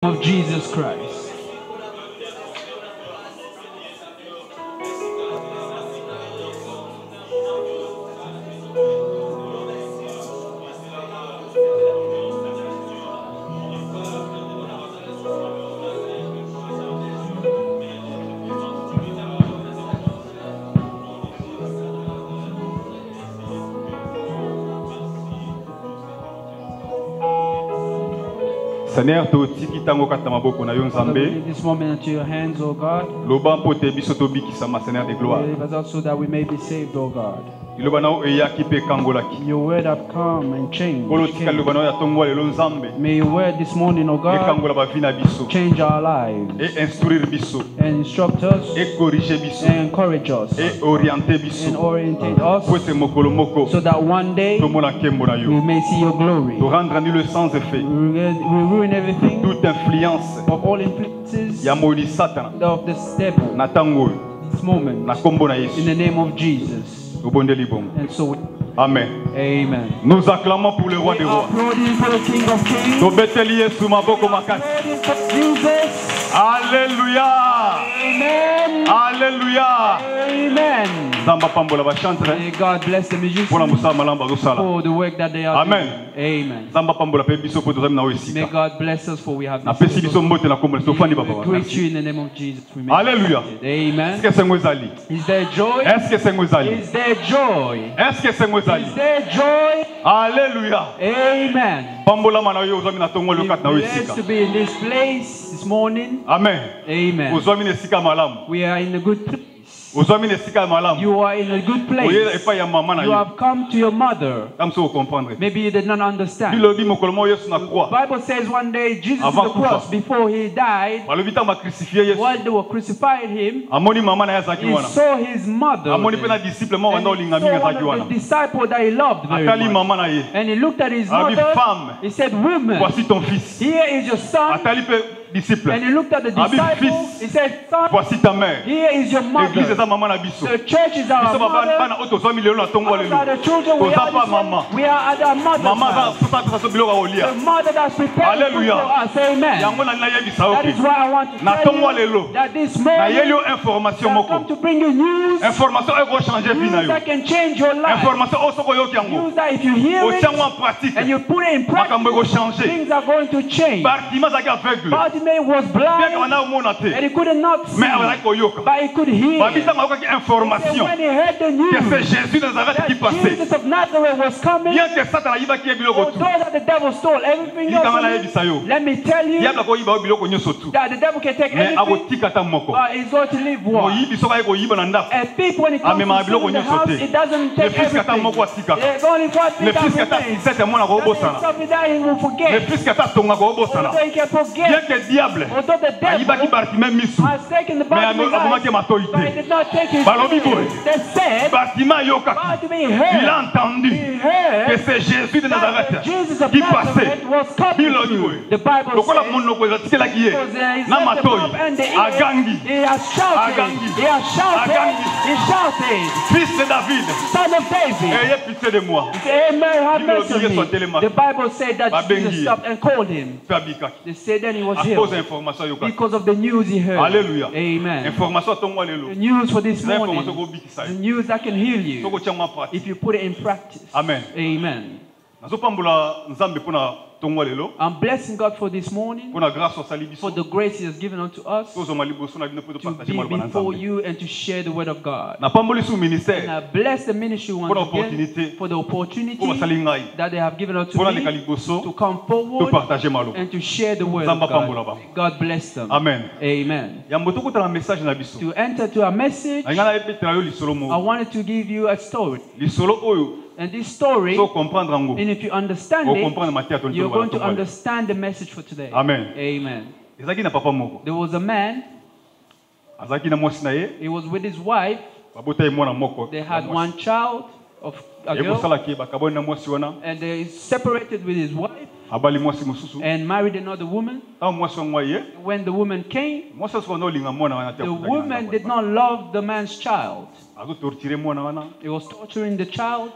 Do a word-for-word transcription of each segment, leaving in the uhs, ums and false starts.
of Jesus Christ. Seigneur, tu tiki tango katamaboko na yo nzambe. This moment into your hands, O God. Loba mpote biso to bikisama Seigneur de gloire. So that we may be saved, O God. Loba na eya kipe kangolaki. Your word have come and changed. Kolo tika loba na ya tongwa lelo nzambe. May your word this morning, O God, e kangola ba vina biso. Change our lives. Et instruire biso. And instruct us. Et corriger biso. And encourage us. Et orienter biso. And orientate us. Poete mokolo moko. So that one day to mona kembo na yo. We may see your glory. To rendre nu le sans effet. We ruin everything. Toute influence. Of all influences. Ya moli Satan. Of this devil. Na tango. This moment. Na kombo na Yesu. In the name of Jesus. And so we, Amen. Amen. Nous acclamons pour le roi des rois. Alléluia. Amen. Alléluia. Amen. May God bless the musicians for the work that they are Amen. doing. Amen. May God bless us for we have this. We greet you in the name of Jesus. Alléluia. Amen. Is there joy? Is there joy? Is there joy? Alléluia. Amen. We're blessed to be in this place this morning. Amen. Amen. We are in a good place. You are in a good place. You have come to your mother. Maybe you did not understand. The Bible says one day Jesus on the cross, before he died, while they were crucifying him, he saw his mother. And he saw one of the disciples that he loved very much. And he looked at his mother. He said, "Woman, here is your son." And he looked at the disciples. He said, "Son, here is your mother." The church is our mother. The children, we are, we are at our mother's house. The mother that's prepared for us. Amen. That is why I want to tell you that this morning I come to bring you news. News that can change your life. News that if you hear it and you put it in practice, things are going to change. Bartimaeus was blind and he could not see, but he could hear. So when he heard the news that Jesus of Nazareth was coming, although that the devil stole everything else, let me tell you that the devil can take everything, but he's going to leave one. A thief, when he comes to steal the house, it doesn't take everything. There's only one thing that remains. That is something that he will forget. Although he can forget, although the devil has taken the Bartimaeus' eyes, but he did not take his spirit. They said, Bartimaeus heard, he heard que c'est Jésus de Nazareth qui passait. The Bible says, because there is Agangi, he has shouted, he has shouted, he shouted, Fils de David, Son of David, ayez pitié de moi. Amen, have mercy on me. The Bible said that Jesus stopped and called him. They said then he was healed because of the news he heard. Hallelujah. Amen. The news for this morning, the news that can heal you if you put it in practice. Amen. Amen. I'm blessing God for this morning, for the grace He has given unto us to be before you and to share the word of God. And I bless the ministry once again for the opportunity that they have given unto me to come forward and to share the word of God. God bless them. Amen. Amen. To enter to a message, I wanted to give you a story. And this story, and if you understand it, you're going to understand the message for today. Amen. Amen. There was a man, he was with his wife, they had one child, of a girl, and they separated with his wife and married another woman. When the woman came, the woman did not love the man's child. He was torturing the child.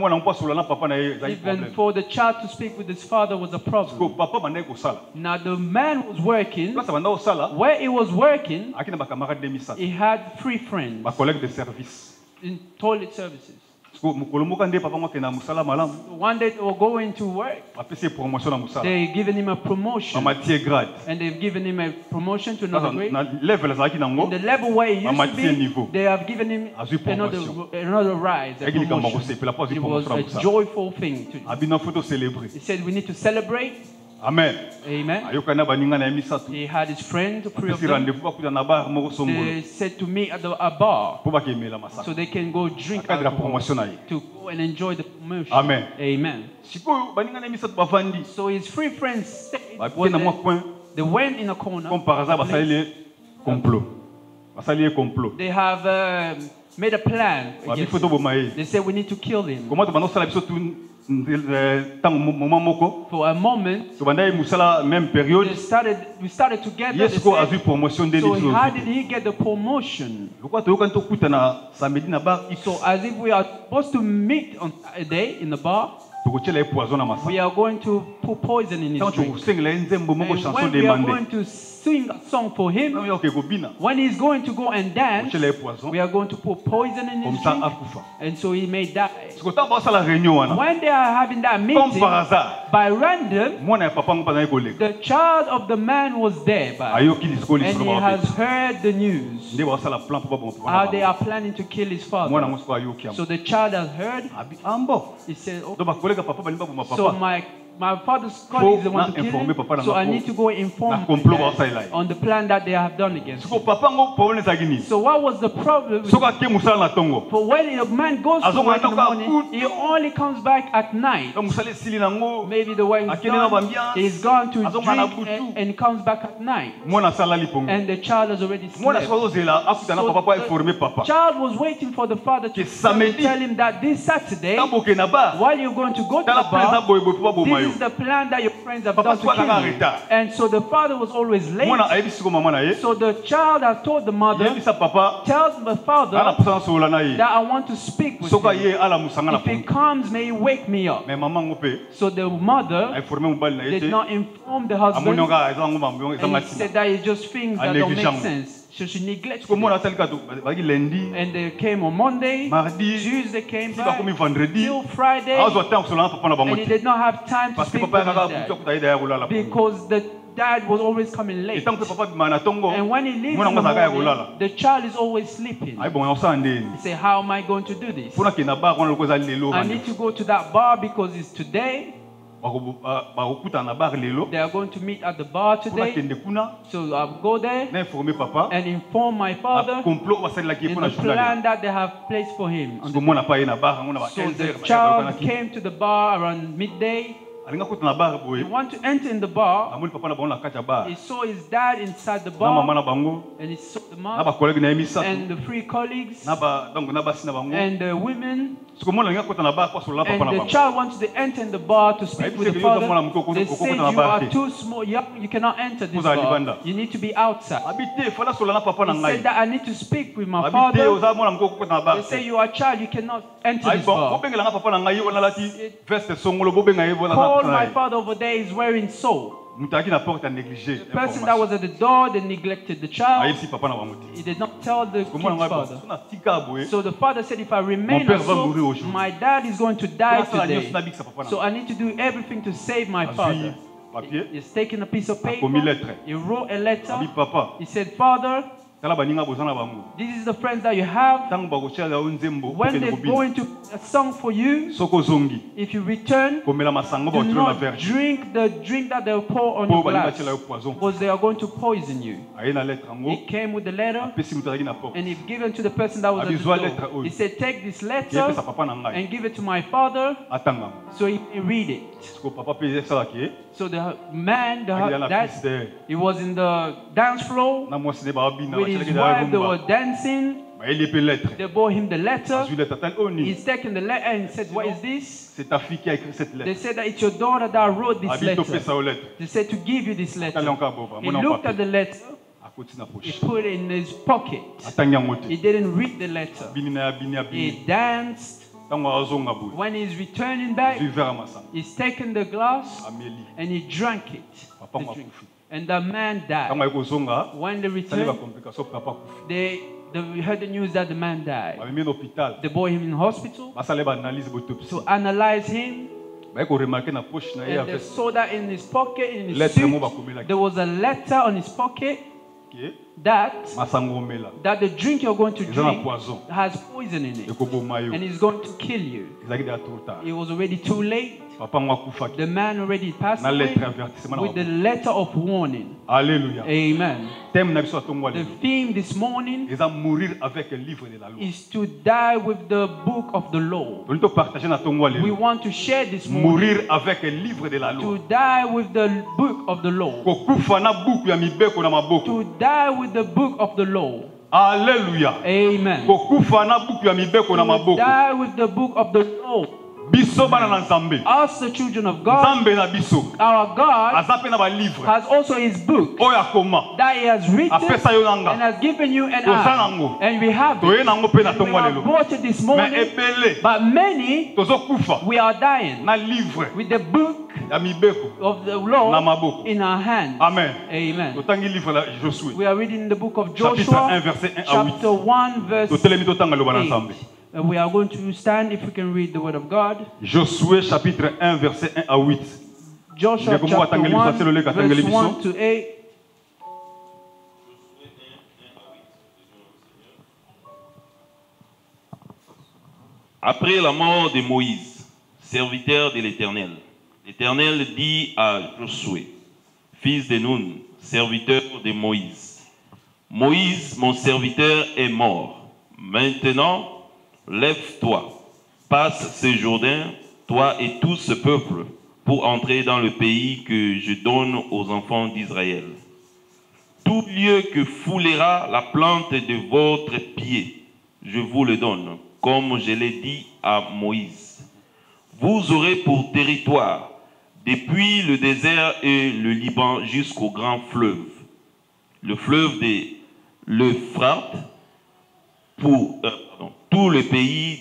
Even for the child to speak with his father was a problem. Now the man was working. Where he was working, he had three friends in toilet services. One day they were going to work. They've given him a promotion. And they've given him a promotion to another grade. In the level where he used to be, they have given him another, another rise, a promotion. It was a joyful thing to do. He said we need to celebrate. Amen. Amen. He had his friend, three of them. They said to meet at the, a bar so they can go drink alcohol, to go and enjoy the promotion. Amen. Amen. So his three friends stayed. They went in a corner. They have uh, made a plan. They said we need to kill him. For a moment, they started, we started together. Said, so how did he get the promotion? So as if we are supposed to meet on a day in the bar, we are going to put poison in his drink. And when we are going to sing a song for him, when he's going to go and dance, we are going to put poison in his drink, and so he may die. When they are having that meeting, by random, the child of the man was there, by, and he has heard the news how they are planning to kill his father. So the child has heard. He said, oh, so my My father's colleagues want to kill him, so I need to go inform them on the plan that they have done against him. So what was the problem? For when a man goes to work in the morning, he only comes back at night. Maybe the wife is gone, he's gone to drink and, and comes back at night. And the child has already slept. So the child was waiting for the father to tell him that this Saturday, while you're going to go to the bar, this is the plan that your friends have done to kill you. And so the father was always late. So the child has told the mother, tells the father that I want to speak with him. If he comes, may he wake me up. So the mother did not inform the husband, and he said that it's just things that don't make sense. So she neglected it. And they came on Monday, Tuesday came back, till Friday, and he did not have time to speak with his dad, because the dad was always coming late. And when he leaves in the morning, the child is always sleeping. He said, how am I going to do this? I need to go to that bar because it's today. They are going to meet at the bar today. So I'll go there and inform my father in the plan that they have placed for him. So the child came to the bar around midday. He wanted to enter in the bar. He saw his dad inside the bar, and he saw the mom and the three colleagues and the women. And the child wanted to enter in the bar to speak with the father. They said, you are too small, young, you cannot enter this bar. You need to be outside. He said that I need to speak with my father. They say, you are a child, you cannot enter this bar. Call my father over there is wearing soul. The person that was at the door, they neglected the child. He did not tell the kid's father. So the father said, if I remain so, my dad is going to die today. So I need to do everything to save my father. He's taken a piece of paper. He wrote a letter. He said, Father, this is the friends that you have. When they're going to a song for you, if you return, do not drink the drink that they'll pour on your glass, because they are going to poison you. He came with the letter and he gave it to the person that was at the door. He said, take this letter and give it to my father so he can read it. So the man, the dad, he was in the dance floor with his wife, they were dancing. They brought him the letter. He's taken the letter and said, what is this? They said that it's your daughter that wrote this letter. They said to give you this letter. He looked at the letter. He put it in his pocket. He didn't read the letter. He danced. When he's returning back, he's taken the glass and he drank it. The and the man died. When they returned, they, they heard the news that the man died. They brought him in hospital to analyze him. And they saw that in his pocket, in his suit, there was a letter on his pocket that, that the drink you're going to drink has poison in it and it's going to kill you. It was already too late. The man already passed away with the letter of warning. Hallelujah. Amen. The theme this morning is to die with the book of the law. We want to share this morning to die with the book of the law. To die with the book of the law. Hallelujah. Amen. To die with the book of the law. Us, the children of God, our God has also his book that he has written and has given you and us. And we have it. And we have brought it this morning. But many, we are dying with the book of the law in our hands. Amen. Amen. We are reading the book of Joshua, chapter one, verse eight. And we are going to stand if we can read the word of God. Josué chapitre un verset un à huit. Joshua chapter one verse one to eight. Après la mort de Moïse, serviteur de l'Éternel, l'Éternel dit à Josué, fils de Nun, serviteur de Moïse, Moïse, mon serviteur, est mort. Maintenant, lève-toi, passe ce Jourdain, toi et tout ce peuple, pour entrer dans le pays que je donne aux enfants d'Israël. Tout lieu que foulera la plante de votre pied, je vous le donne, comme je l'ai dit à Moïse. Vous aurez pour territoire, depuis le désert et le Liban jusqu'au grand fleuve, le fleuve de l'Euphrate, pour euh, pardon, tout le pays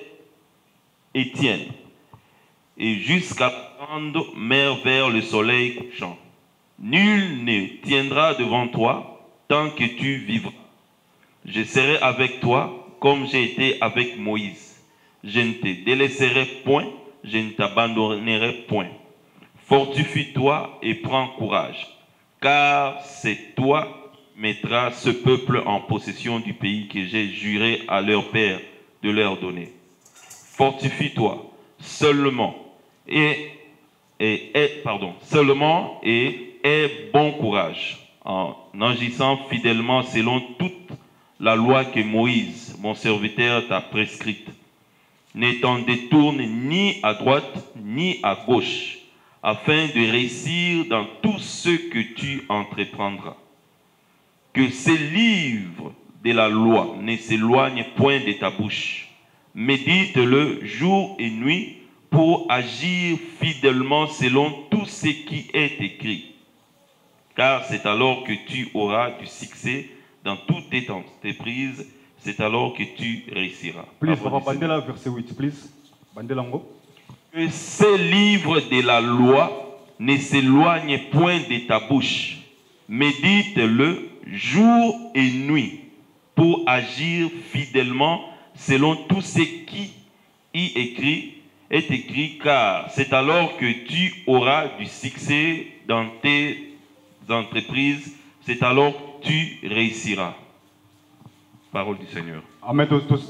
d'Étienne, et jusqu'à la grande mer vers le soleil couchant. Nul ne tiendra devant toi tant que tu vivras. Je serai avec toi comme j'ai été avec Moïse. Je ne te délaisserai point, je ne t'abandonnerai point. Fortifie-toi et prends courage, car c'est toi mettra ce peuple en possession du pays que j'ai juré à leur père de leur donner. Fortifie-toi seulement et, et, et pardon, seulement et aie bon courage en agissant fidèlement selon toute la loi que Moïse, mon serviteur, t'a prescrite. Ne t'en détourne ni à droite ni à gauche, afin de réussir dans tout ce que tu entreprendras. Que ces livres de la loi ne s'éloignent point de ta bouche. Médite-le jour et nuit pour agir fidèlement selon tout ce qui est écrit. Car c'est alors que tu auras du succès dans toute tes entreprises, c'est alors que tu réussiras. Please, Bandela, verset huit, please. Bandelango. Que ces livres de la loi ne s'éloignent point de ta bouche. Médite-le jour et nuit, pour agir fidèlement selon tout ce qui y écrit, est écrit, car c'est alors que tu auras du succès dans tes entreprises, c'est alors que tu réussiras. Parole du Seigneur. Amen.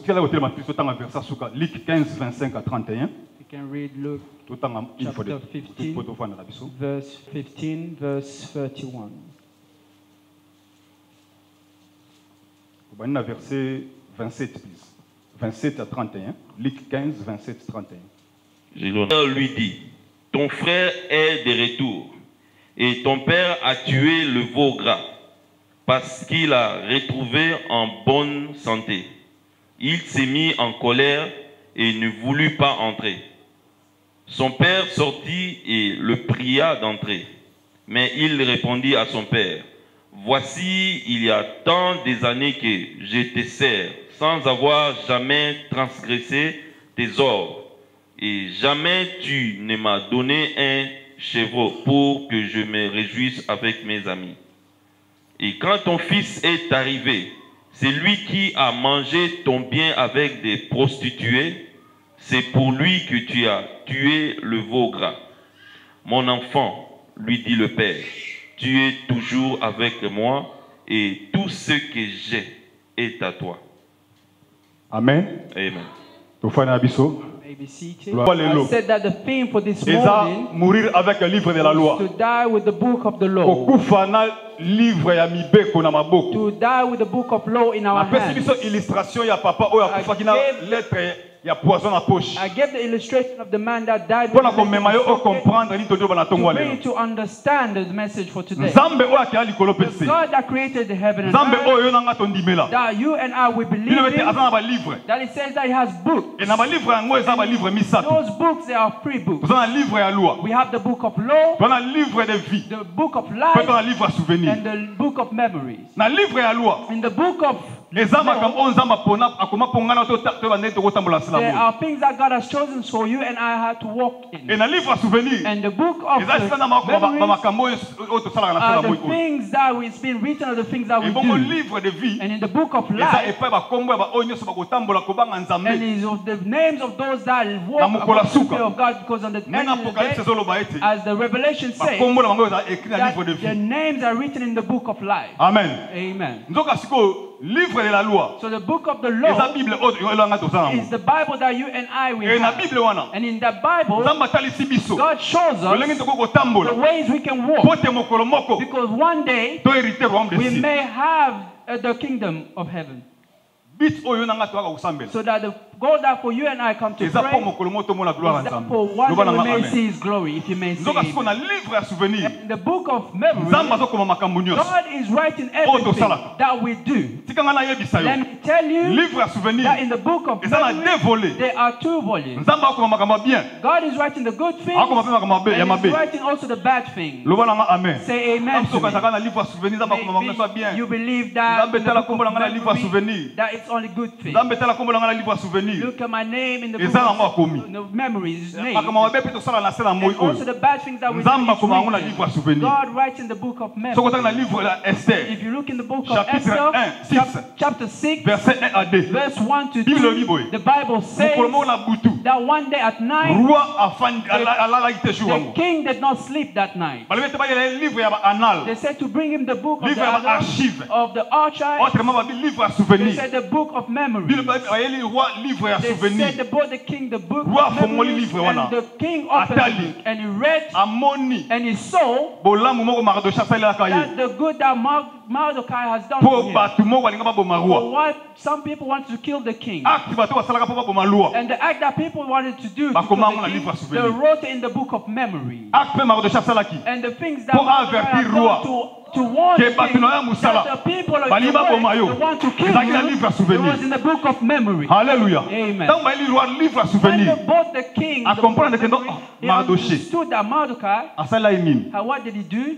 Luc quinze, vingt-cinq à trente et un. You can read Luke chapter fifteen, verse fifteen, verse thirty-one. Verset vingt-sept, please. vingt-sept à trente et un. Luc quinze, vingt-sept, trente et un. Je lui dit, ton frère est de retour, et ton père a tué le veau gras. parce qu'il a retrouvé en bonne santé. Il s'est mis en colère et ne voulut pas entrer. Son père sortit et le pria d'entrer. Mais il répondit à son père, « Voici, il y a tant des années que je te sers, sans avoir jamais transgressé tes ordres. Et jamais tu ne m'as donné un chevreau pour que je me réjouisse avec mes amis. Et quand ton fils est arrivé, c'est lui qui a mangé ton bien avec des prostituées, c'est pour lui que tu as tué le veau gras. Mon enfant, lui dit le père, tu es toujours avec moi et tout ce que j'ai est à toi. Amen. Amen. May be seated. I said that the theme for this morning mourir avec le livre de la loi. to die with the book of the law. Livre ya mibeko na maboko. To die with the book of law in our hands. Illustration ya papa oya kufaki na lettre ya poison na poche. I gave the illustration of the man that died with the to bring you to understand the message for today. The God that created the heaven and earth, that you and I will believe in, that it says that he has books. Those books, they are free books. We have the book of law, the book of life, and the book of memories. In the book of there are things that God has chosen for you and I have to walk in. And the book of the memories are the things that we've been written, are the things that we do. And in the book of life, and is of the names of those that walk according to the will of God, because on the end of the day, as the Revelation says, that the names are written in the book of life. Amen. Amen. Livre de la loi. So the book of the law is the Bible that you and I will have. And in that Bible, God shows us the ways we can walk. Because one day, we may have uh, the kingdom of heaven. So that the goal that for you and I come to pray is that for one day we may see his glory, if you may say amen. In the book of memory, God is writing everything that we do. Let me tell you that in the book of memory, there are two volumes. God is writing the good things, and he's writing also the bad things. Say amen to me. You believe that in the book of memory, that it's only good things. Look at my name in the book of the memories, name. And also the bad things that we do. God writes in the book of memories. If you look in the book of Esther, chapter six, verse one to two, the Bible says that one day at night, the, the king did not sleep that night. They said to bring him the book of the, of the archive. They said the book of memory. They said they brought the king the book of memories, and the king opened the book and he read and he saw that the good that Mordecai has done for him. For what some people wanted to kill the king, and the act that people wanted to do to kill the king, they wrote it in the book of memory. And the things that Mordecai has done to to warn the king that the people of the world they want to kill you, it was in the book of memory. Hallelujah. Amen. When they bought the king, the book of memory, he understood that Mordecai, and what did he do?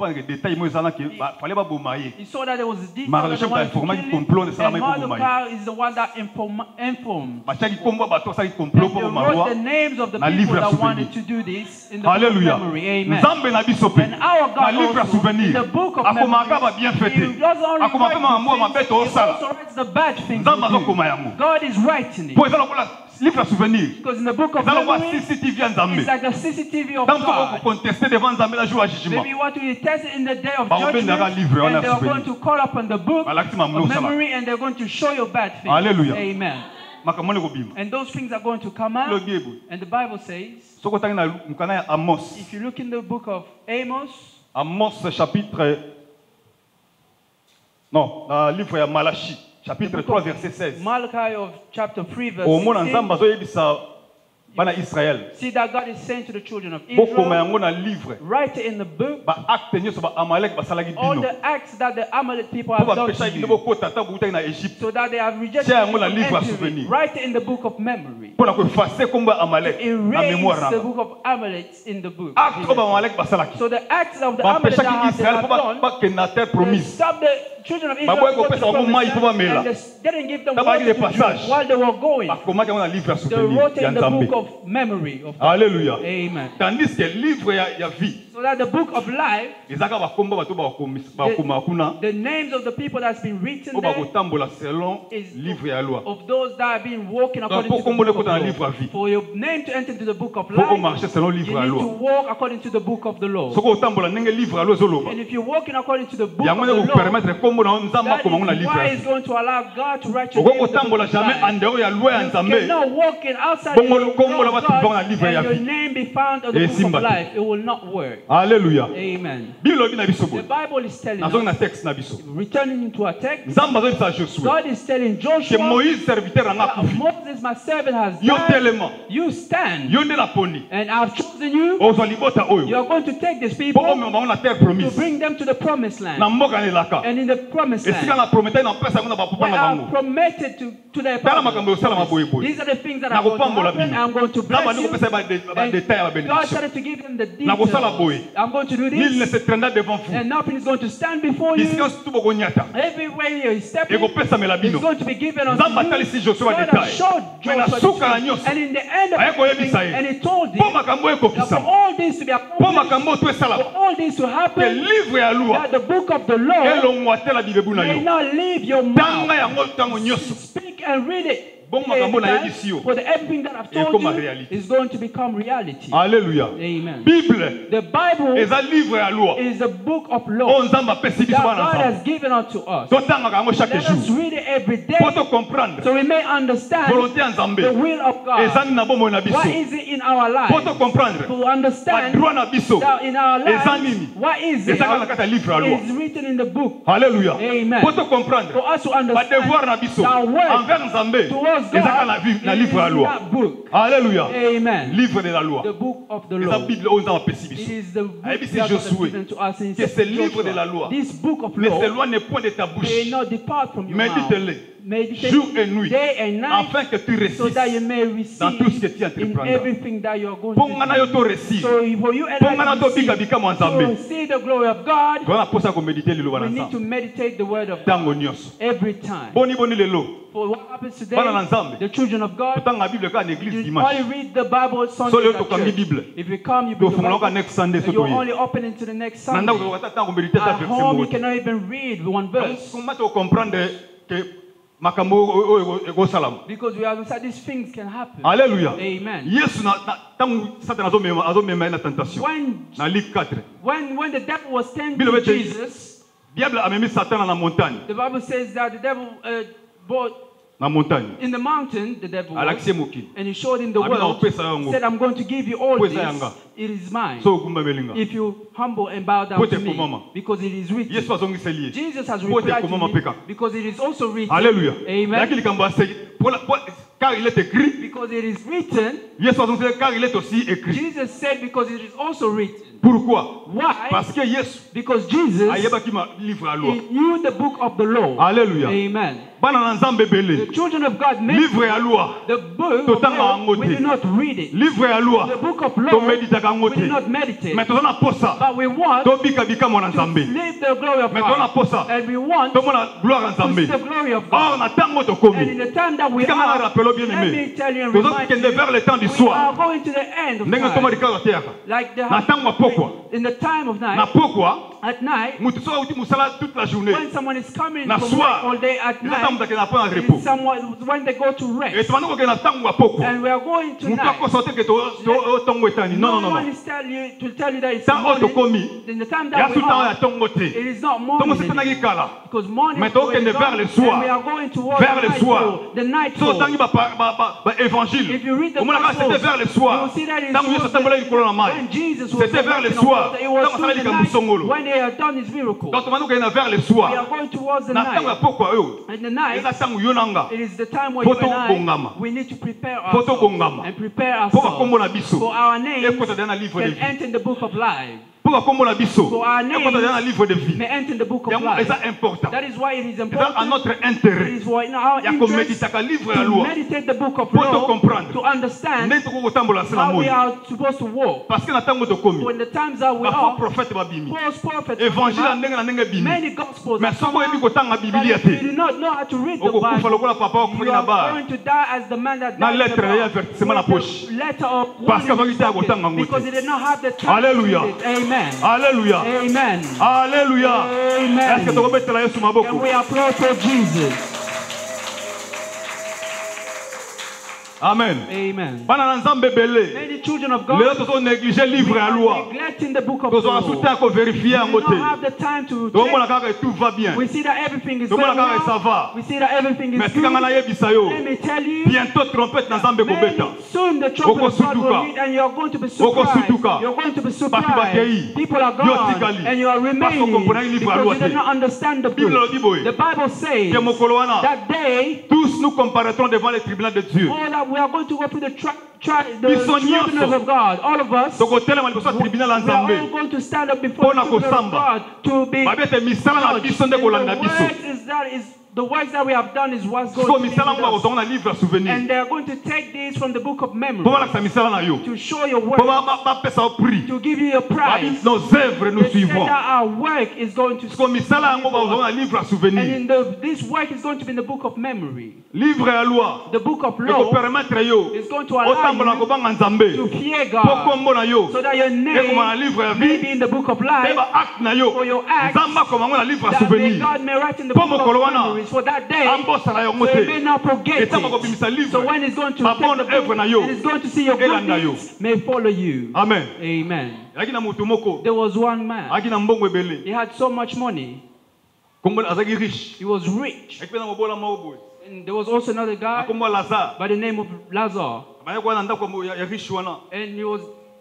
He saw that there was a detail that they wanted to kill him, and Mordecai is the one that inform, informed. And they wrote the names of the people that wanted to do this in the book of memory. Amen. And our God also, in the book of memory, he doesn't only write the things, he also writes the bad things. God is writing it. Because in the book of memory, it's like a C C T V of God. Maybe you want to test it in the day of judgment, and they're going to call up on the book of memory, and they're going to show you bad things. Hallelujah. Amen. And those things are going to come out. And the Bible says, if you look in the book of Amos, Amos chapitre non, dans le livre de Malachie, chapitre trois, verset seize. Malachi of chapter three, verse sixteen. bana Israël. See that God is saying to the children of Israel, write it in the book, all the acts that the Amalek people have done to you, so that they have rejected you from entering. Write it in the book of memory. Erase the book of Amalek in the book. So the acts of the Amalek that have, they have done, they stopped the children of Israel to go to the promised land, and they didn't give them water to drink while they were going. They wrote it in the book of memory of God. Alléluia. Amen. Tandis que livre ya vie, so that the book of life, the, the names of the people that's been written there is of those that have been walking according to the book of law. For your name to enter into the book of life, you need to walk according to the book of the law. And if you're walking according to the book of the law, that is why it's going to allow God to write your name in the book of life. You cannot walk in outside the book of God and your name be found on the book of life. It will not work. Alléluia. Amen. The The Bible is telling us, returning into our text, God is telling Joshua, Moses, my servant, has died. You stand, and I've chosen you. You are going to take these people to bring them to the promised land. And in the promised land, what I have promitted to, to their promise. These are the things that are going to happen. I'm going to bless you. And God started to give them the details. I'm going to do this, and nothing is going to stand before you. Everywhere you step in, it's going to be given unto you. God has showed Joshua, and in the end of everything, and he told him that for all this to be accomplished, for all this to happen, that the book of the law may not leave your mouth. Speak and read it. For the everything that I've told you is going to become reality. Alléluia. Amen. Bible, the Bible is a book of law that God has given unto us. Let us read it every day so we may understand the will of God. What is it in our life? To understand that in our life, what is it? It is written in the book. Hallelujah. Amen. For us to understand our work towards God is that book. Alléluia. Amen. Livre de la loi. The book of the law. It is the book that God has given to us in Joshua. This book of law may not depart from your mouth. Meditate jour et nuit, day and night, afin que tu réussisses so that you may receive dans tout ce que tu entreprendras. In everything that you are going to do. So for you and I to see, to see the glory of God, we need to meditate the word of God every time. For what happens today, the children of God, you only read the Bible Sunday at church. If you come, you bring the Bible, and you're only opening to the next Sunday. At home, you cannot even read one verse. Because we understand these things can happen. Alléluia. Amen. When, when the devil was tempting Jesus, the Bible says that the devil uh, brought in the mountain, the devil was, and he showed him the world, said, I'm going to give you all this, it is mine, if you humble and bow down to me, because it is written. Jesus has replied to him, because it is also written. Hallelujah. Amen. Car il est écrit. Because it is written. Car il est aussi écrit. Jesus said because it is also written. Pourquoi? Why? Parce que Yesu. Because Jesus he knew the book of the law. Hallelujah. Amen. The children of God made the book of law. We do not read it. The book of law we do not meditate. But we want to live the glory of God. And we want to see the glory of God. And in the time that we are, let me tell you and remind you, we are going to the end of time. Like the in the time of night, at night, when someone is coming from work all day at night, someone, when they go to rest, and we are going to night, no, no one is tell you, to tell you that it's morning. In the time that we are, it is not morning anymore, because morning is going on, and we are going towards the night fall. If you read the gospel, you will see that it's when Jesus was walking on water, it was through the night when they they have done his miracle. Donc maintenant qu'on est vers le soir. We are going towards the Na night. tango pourquoi eux? In the night, Eza tango yonanga. it is the time where you Poto and bongama. I, we need to prepare Poto ourselves bongama. and prepare Pour kombo na ourselves biso. for our names Ekota dans le livre de can vie. enter in the book of life. Pour kombo na biso. For our names Ekota dans le livre de vie. may enter in the book of Yango life. eza important. That is why it is Eza à important. notre It intérêt. is for in our Ya ko interest méditer ka livre ya to loi. meditate the book of Pour te law comprendre. to understand Ndeko ko tambola sala how we moi. are supposed to walk. Parce que na tango to komi. When the times that we Ba faux are, prophète ba bimi. false prophets, Évangile na ndenge na ndenge bimi. many gospels, Mais have soko come yebi out, ko tanga but Biblia if you te. do not know how to read the Oko kufa Bible, lokola papa okuli you na are bar. going to die as the man that Na died in the lettre ya bar, avertissement na with poche. the letter of Parce que warning bakita ya kotanga instructed, because he ngote. did not have the time to Alléluia. read it. Amen. Alléluia. Amen. Alléluia. Amen. Est-ce que tokobetela Yesu Can maboko? we applaud for Jesus? Amen. Amen. Bana na nzambe belé. Many children of God, Lelo tozo négliger livre we ya are loi. neglecting the book of Tozo law. asuta ko vérifier We yango don't te. have the time to Tomona check. kaka tout va bien. We see that everything is Tomona going kaka ça well. va. We see that everything Mais is tika ngana good. yebisa yo. Let me tell you, Bientôt trompette na nzambe kobeta. Very soon the trumpet Oko of God sutuka. will read and you are going to be Oko surprised. sutuka. You're going to be Batu bakei. surprised. People are Yo gone tikali. and you are Parce remaining qu'on comprend livre à because loi you did te. not understand the Bible book. dit boy. The Bible says Que mokolo wana. that day Tous nous comparaîtrons devant le tribunal de Dieu. all that we are going to go through the, tri- tri- the Ils sont tribunals nyonso. of God. All of us, Toko telema liboso ya tribunal ya we are all nzambe. going to stand up before the Pona tribunal of kosamba. God to be Babete misala na judged. biso nde And kolanda the biso. works is that is the works that we have done is what's going Siko to be misala with ngo us. bazonga na livre ya souvenir. And they are going to take this from the book of memory Po balakisa misala na yo. to show your Po work, ba- ba- bapesa yo prix. to give you your prize. Babi nos œuvres nous They said suivrons. that our work is going to Siko misala yango bazonga na livre ya and souvenir. in the, this work is going to be in the book of memory. Livre ya loi. The book of Eko law permettre yo. is going to allow Otambola you kobanga nzambe. to fear Po God kombo na yo. so that your Ekoma na name livre ya may vie. be in the book of life, Eba acte na yo. for your acts, Nzambe akoma ngo na livre ya that may souvenir. God may write in the Po book mokolo of wana. memories for that day, Ambosala yango so te. you may not forget Eta makobimisa it. livre. So when it's going to Ba take bonne the œuvre book na yo. and it's going to see your good Elanda yo. deeds may follow you. Amen. Amen. Yaki na mutu moko. There was one man. Yaki na mbongo ebele. He had so much money. Kombo azaki riche. He was rich. Yaki pe na mobola moko boy. And there was also another guy Akombo Lazare. by the name of Lazar. Abane kwa na ndako ya ya riche wana. And he was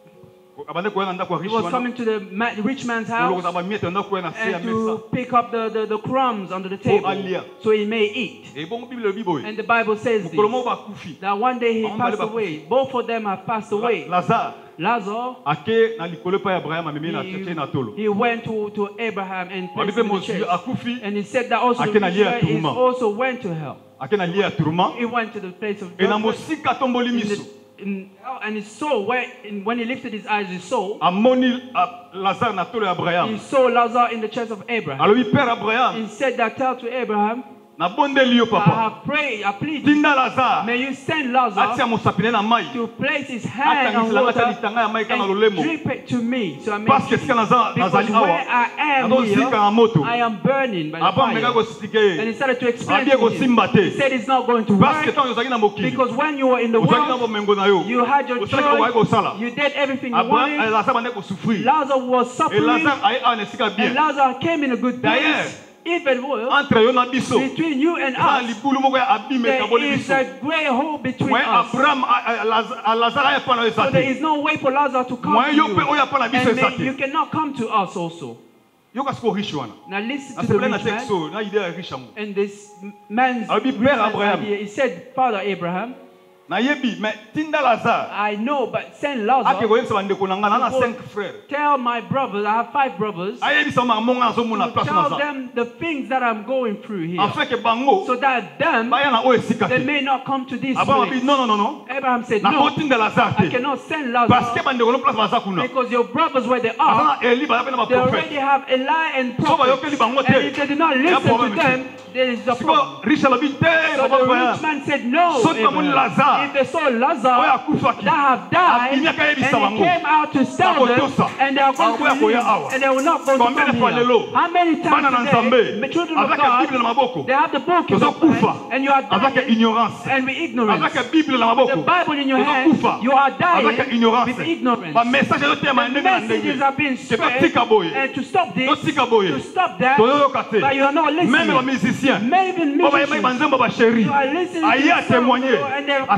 Abane kwa na ndako ya he riche was wana. coming to the ma- rich man's Loko house za ba miete ndako na se ya and mesa. to pick up the, the, the crumbs under the table alia. so he may eat. E bongo Bible le biboy. And the Bible says Mokolo this, moko bakufi. that one day he Bambo passed bale away. Both of them have passed away. Lazare Lazar, ake na likolo pa ya Abraham amemi na tete na tolo. he, he went to, to Abraham and placed Babi him in the pe church. akufi. And he said that also the Ake na rich lia man is turuma. also went to hell. Ake na lia ya tourment. He went to the place of E na judgment. mosika tomboli In miso. the- in- and his soul, where, in, when he lifted his eyes, his soul, Amoni a- Lazare na tolo ya he Abraham. saw Lazar in the church of Abraham. Alobi père Abraham. He said that, tell to Abraham, Na bondeli yo I papa. have prayed, I plead, Tinda Lazare. may you send Atia Lazar mosapine na mai. to place his hand on Atangisela water ngata litanga ya mai kana and lolemo. drip it to me, so I may Parce que drink. sika naza Because nazali where awa. I am Nazo sika na here, moto. I am burning by the Aba meka fire. kositike. And he started to explain Abi to ko him. simba te. He said it's not going to Parce que work tant yozaki na mokili. because when you were in the Ozaki na world, bomengo na yo. you had your Osala ko choice, kosala. you did everything you Abraham wanted. Lazare bande ko souffrir. Lazar was Et suffering, Lazare aye a nesika and bien. Lazar came in a good D'ailleurs, place. Even worse, entre yo na biso. between you and Eza us, libulu moko ya abime there kaboli is biso. a great hole between Mwen us. Abraham a Lazare aye pa na yo So there eza is no way for Lazare to come Mwen to yo pe you. oya pa na biso And eza may- you te. cannot come to us also. Yo kasi ko riche wana. Now listen Na to the sebele na rich man. texto na idée ya riche amu. And this man's Abi rich père man's Abraham. idea, he said, Father Abraham, Na yebi mais tinda Lazare. I know, but send Ake Lazar. ko yebisa bandeko na nga na na cinq frères. Tell my brothers, I have five brothers, Ayebisa ma monga azomona to place na tell za. them the things that I'm going through here, Afin que bango so that them, baya na oyo esika they te. may not come to this Abraham place. abi non non non non. Abraham said, Na no, kotinda Lazare I te. cannot send Parce Lazar que bandeko no place baza kuna. because your brothers where they are, Azana Eli baza pe na ba they already prophète. have Eli and So prophets. bayokeli bango And te. if they did not Il y a listen to problème them, there is a problem. Siko riche alobi te So papa the rich Abraham. man said, no, So tamoni Abraham. Lazare. If they saw Oyo Lazar akufaki. that have died, Abimi and akayebisa he bango. came out to sell them, Bakotosa. and they are going Bakoya to koya leave, awa. and they will not go to Combien de come fois here. lelo? How many Bana na times today, Nzambe. the children of Avec God, Bible na maboko. they have the book in Tozo their hand, kufa. and you are Avec dying, ignorance. and with ignorance. Avec Bible na The maboko. Bible in your Tozo hand, kufa. you are dying Avec ignorance. with ignorance. Ba message yo te ma The ndenge na messages ndenge. are being C'est spread, pas tika boye. and to stop this, To tika boye. to stop that, Tozo yoka te. but you are not Même ba listening. musicien. Maybe Baba yema musicians, banzembo ba chéri. you are listening to Aye a the song, témoigner. and they're Aza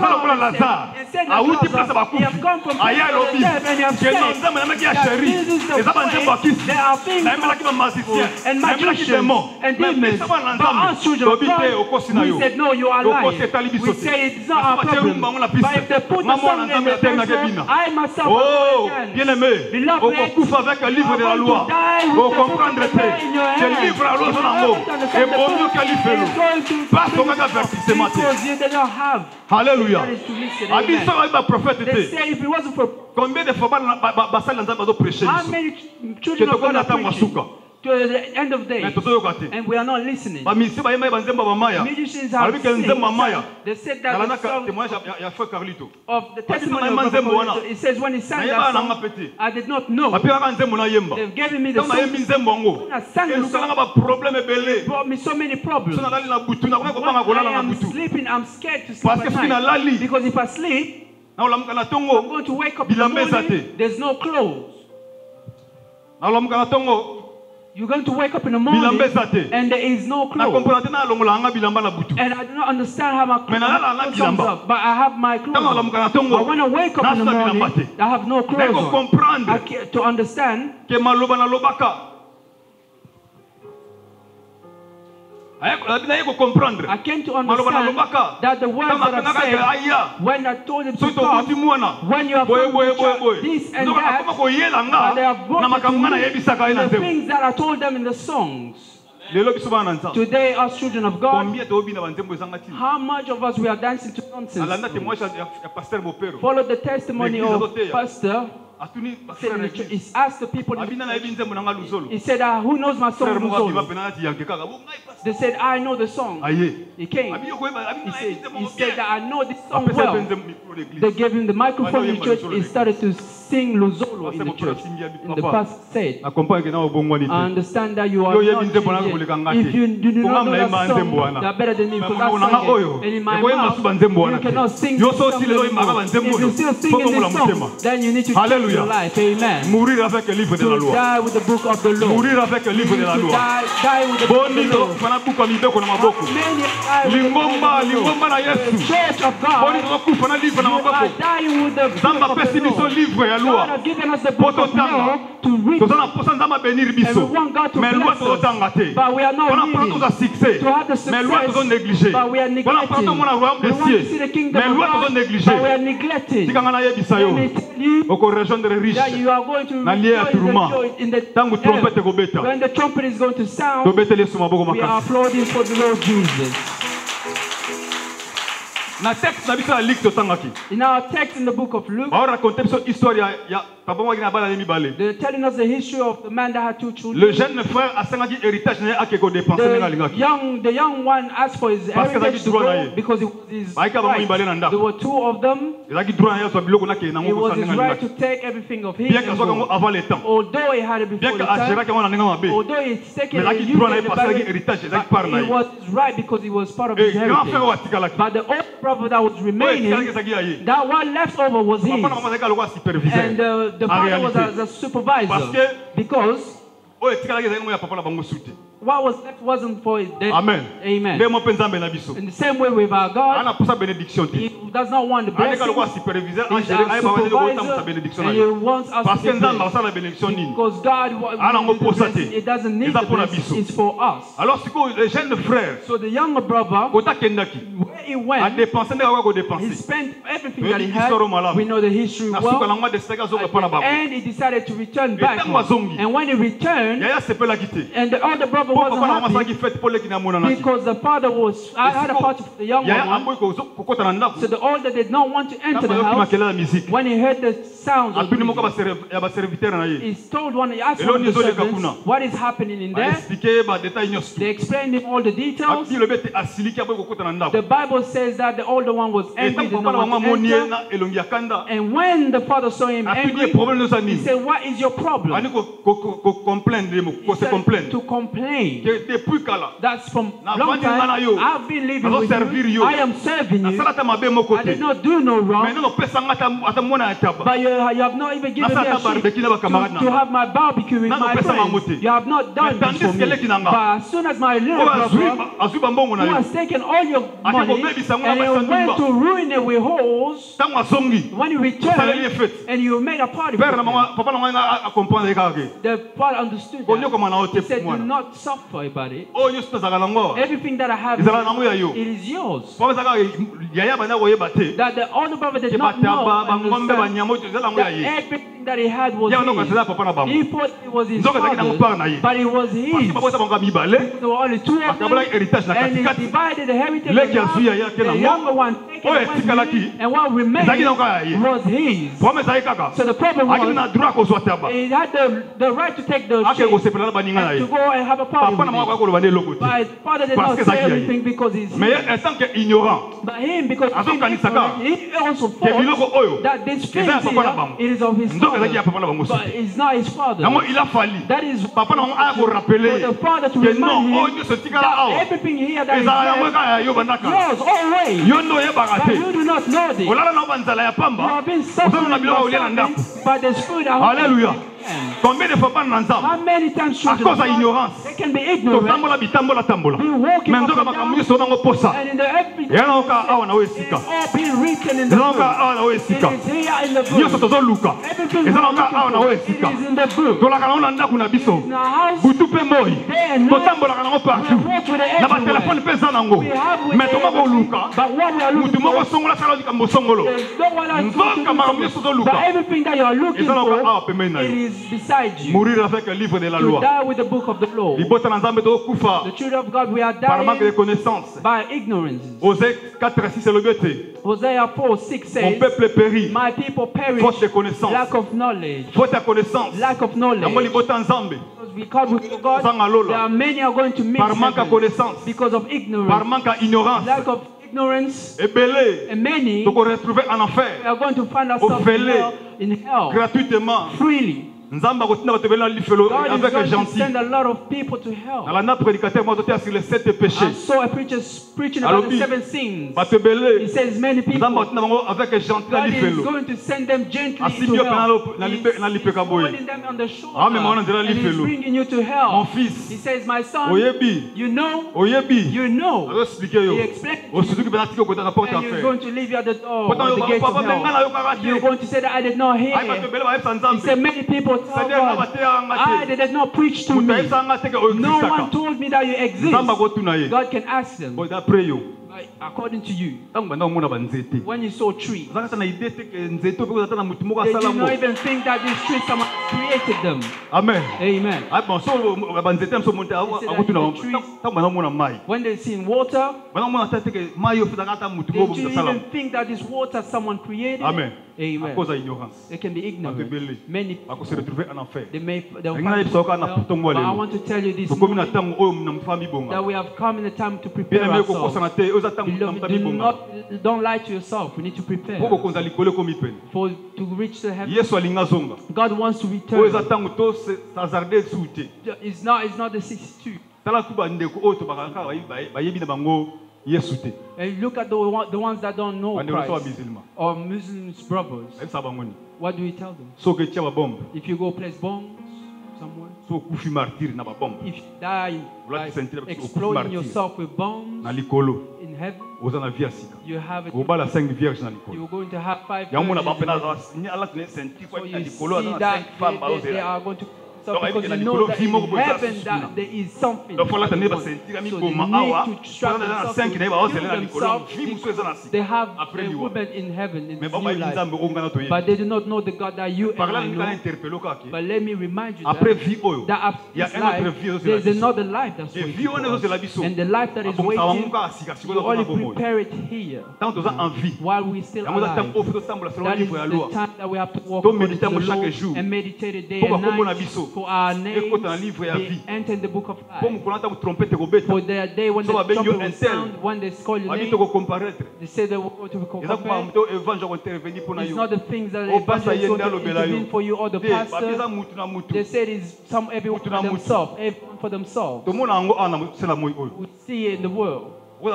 Azala pour Lazare. A outi place ba ku. Aya lobi. Que non nzambe na maki ya chéri. Eza ba nzambe ba kisi. Na mela ki ba magicien. Na mela ki démon. Mais ça va nzambe. Lobi te okosi na yo. No, you are lying. We say it's not our problem. But if they put the song in the person, I myself oh, bien aimé. Au concours avec le livre de la loi. Au comprendre que le livre de la loi son amour. Et bon Dieu qu'elle y fait. Pas ton avertissement. Alléluia. Abi ça va être prophète était. Combien de fois basa lanza bazo prêcher. How many children of God are preaching to the end of days, and we are not listening? Musicians have said, they said that the song of the testimony of God, it says when he sang that song, I did not know. They've given me the song. When I sang the song, it brought me so many problems. When I am sleeping, I'm scared to sleep at night. Because if I sleep, I'm going to wake up in the morning, there's no clothes. You're going to wake up in the morning and there is no clothes. And I do not understand how my clothes comes up. But I have my clothes on. But when I wake up in the morning, I have no clothes on. I can't, to understand I came to understand that the words that I said when I told him to come, when you have come this and that, but they have brought it to me, the things that I told them in the songs. Today, as children of God, how much of us we are dancing to nonsense? Follow the testimony of Pastor. He asked the people, he said, uh, who knows my song Luzolo? They said, I know the song. He came. He said, he said that I know this song well. They gave him the microphone in the church. He started to sing Luzolo in the church. And the pastor said, I understand that you are not If you do not know that song, you are better than me because I sang it. And in my mouth, you cannot sing this song anymore. If you still singing this song, then you need to change your life. Amen. Mourir avec le livre de la loi. To die with the book of the law. Mourir avec le livre de la loi. Die with the book of the law. Lingomba, lingomba na Yesu. Church of God, you are dying with the book of the law. God has given us the book of the law to read. And we want God to bless us. But we are not reading to have the success. But we are neglecting. We want to see the kingdom of God. But we are neglecting. Let me tell you that you are going to rejoice the joy in the earth. When the trumpet is going to sound, we are applauding for the Lord Jesus. In our text in the book of Luke, they're telling us the history of the man that had two children. Le jeune frère a cinquante héritage né a quelque dépenser the young the young one asked for his heritage to go because it was his right. There were two of them. It was his right to take everything of his. Although he had it before the time, although he's taken it, it was his right because it was part of his heritage. But the old brother that was remaining, that one left over was his. And uh, the father was as a supervisor because what was left wasn't for his death. Amen. Amen. In the same way with our God, He does not want the blessing. He's our supervisor, and He wants us to be blessed. Because God, it doesn't need the blessing. It's for us. So the younger brother, where he went, he spent everything that he had. We know the history well. And he decided to return back home. And when he returned, and the other brother wasn't happy because the father was, I had a party for the young one. So the older did not want to enter the house. When he heard the sounds of music, he told one, he asked one of the servants, what is happening in there? They explained him all the details. The Bible says that the older one was angry, did not want to enter. And when the father saw him angry, he said, what is your problem? He said, to complain. name. That's from long time. I've been living with you. I am serving you. I did not do no wrong. But you, you have not even given me a sheep to, to have my barbecue with my friends. You have not done this for me. But as soon as my little brother, who has taken all your money and he went to ruin it with holes, when you return and you made a party for him, the father understood that. He said, do not suffer about it. Everything that I have, it is yours. That the older brother did not know that everything that he had was his. He thought it was his father's, but it was his. There were only two of them, and he divided the heritage. The younger one taken one his, and what remained was his. So the problem was, he had the, the right to take the sheep and to go and have a party with him. But his father did not say anything because he's but him, because he also thought that this thing here, it is of his father, but it's not his father. That is for the father to remind him that everything here that is yours always, but you do not know this. You have been suffering by the spirit of Hallelujah. Combien de fois pas dans How many times à cause de l'ignorance, they can be ignorant, be walking up and down, and in the every, it is all being written in the book. It is here in the book. Everything is in the book. In our house, day and night, we walk with the everywhere. We have with the everything, but what we are looking for, there's no one else looking for, but everything that you are looking for, it is beside you. Mourir avec le livre de la to loi. die with the book of the law. The children of God, we are dying by ignorance. Osée quatre six le but. Hosea four six says, Mon peuple périt. My people perish. Faute de connaissance. Lack of knowledge. Faute de connaissance. Lack of knowledge. Because we forgot, there are many are going to miss because of ignorance. Lack of ignorance. And many are going to find ourselves in hell gratuitement. Freely. God is going to send a lot of people to hell. I saw a preacher preaching about the seven sins. He says many people, God is going to send them gently to hell. He's holding them on the shoulder and he's bringing you to hell. He says, my son, you know, you know. He explains and you're going to leave you at the door at the gates of hell. You're going to say that I did not hear. He said many people tell God, I did not preach to me. No one told me that you exist. God can ask them. According to you, when you saw a tree, they did not even think that these trees someone created them. Amen. Amen. When they see in water, they didn't even think that this water someone created. Amen. Amen. They can be ignorant. Many people, they may they'll find themselves, but I want to tell you this morning, that we have come in a time to prepare ourselves. Beloved, do not, don't lie to yourself. We need to prepare for to reach the heaven. God wants to return. It's not, it's not the sixty-two. And look at the, the ones that don't know Christ or Muslims brothers. What do we tell them? If you go place bombs somewhere, if you die by exploding yourself with bombs in heaven, you have it. You're going to have five virgins. So you see that they, they, they are going to. So because you know that in heaven that there is something. So they need to strap themselves to heal themselves. They have a woman in heaven in new life. But they do not know the God that you and I know. But let me remind you that, that after this life, there is another life that's waiting for us. And the life that is waiting, you only prepare it here. While we still alive. That is the time that we have to walk according to the law and meditate it day and night. for our names be entered in the book of life. For the day when the trumpet will sound, when they call your name, they say they will go to compare. It's not the things that the evangelist want to intervene for you or the pastor. They say it is some everyone for themselves, everyone for themselves. We see it in the world. You